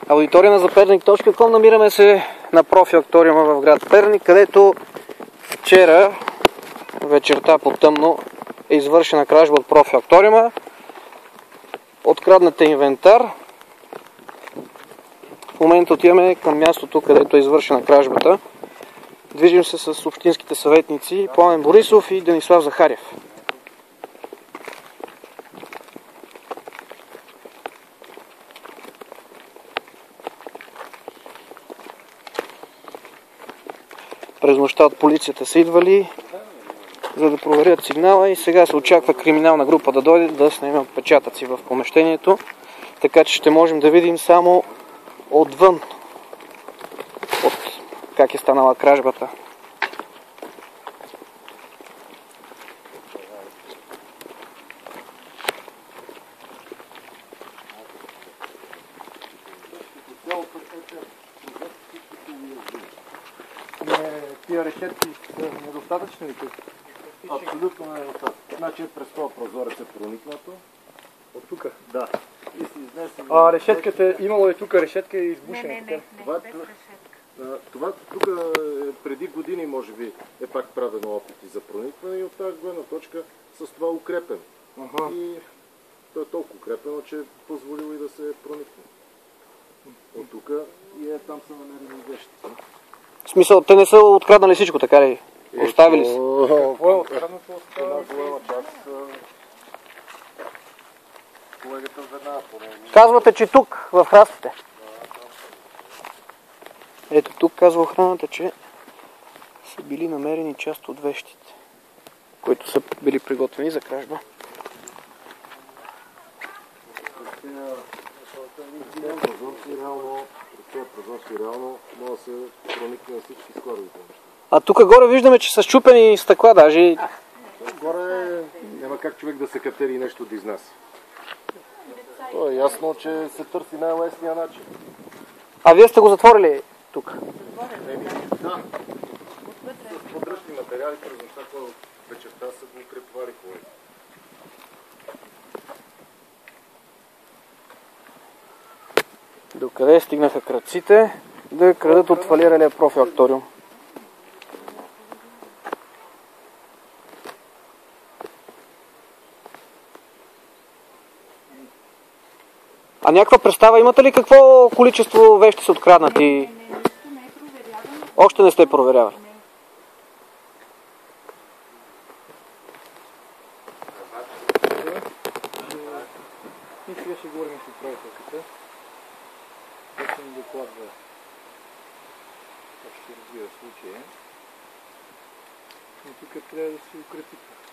Аудитория на Перник.com. Намираме се на профи-акториума в град Перник, където вчера вечерта по тъмно е извършена кражба от профи-акториума. Откраднат е инвентар. В момента отиваме към мястото, където е извършена кражбата. Движим се с общинските съветници Пламен Борисов и Денислав Захарев. През нощта от полицията са идвали, за да проверят сигнала, и сега се очаква криминална група да дойде да снеме отпечатъци в помещението, така че ще можем да видим само отвън как е станала кражбата. Тия решетки са недостатъчни ли тук? Абсолютно недостатъчни. Значи през този прозорец е проникнато. От тук? Да. И си изнесе... решетката, имало е тук решетка и избушена. Не, без решетка. Това тук преди години, може би, е пак правено опити за проникване и от тази гледна точка с това укрепен. И той е толкова укрепено, че е позволило и да се проникне. От тук и там са намерени вещите. В смисъл, те не са откраднали всичко, така ли? Оставили са? Какво е откраднато? Една голяма част колегата веднага поне. Казвате, че тук, в храстите. Ето тук казва охраната, че са били намерени част от вещите, които са били приготвени за кражба. Реално може да се проникне на всички скорбите. А тук горе виждаме, че са счупени стъкла даже. Горе няма как човек да се катери нещо да изнася. То е ясно, че се търси най-лесния начин. А вие сте го затворили тук? Да. С подръчни материали през нощта, вечерта са го укрепвали хубаво. Докъде стигнаха крадците да крадат от фалиралия профи-акториум? А някаква представа имате ли какво количество вещи са откраднати? Не, нищо не е проверявано. Още не сте проверявали? И сега ще говорим с управителката. Да се ни докладва как ще разбира случая. Но тук трябва да се укрепи.